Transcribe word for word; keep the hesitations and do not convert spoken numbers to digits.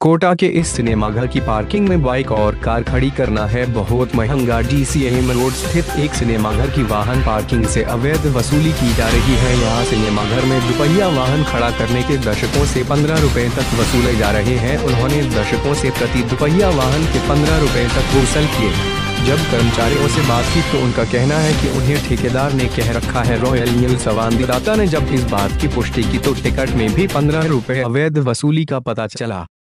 कोटा के इस सिनेमाघर की पार्किंग में बाइक और कार खड़ी करना है बहुत महंगा। डीसीएम रोड स्थित एक सिनेमाघर की वाहन पार्किंग से अवैध वसूली की जा रही है। यहाँ सिनेमाघर में दुपहिया वाहन खड़ा करने के दशकों से पंद्रह रुपए तक वसूले जा रहे हैं। उन्होंने दशकों से प्रति दुपहिया वाहन के पंद्रह रुपए तक वसूल किए। जब कर्मचारियों से बात की तो उनका कहना है कि उन्हें ठेकेदार ने कह रखा है। रॉयल न्यूज संवाददाता ने जब इस बात की पुष्टि की तो टिकट में भी पंद्रह रुपए अवैध वसूली का पता चला।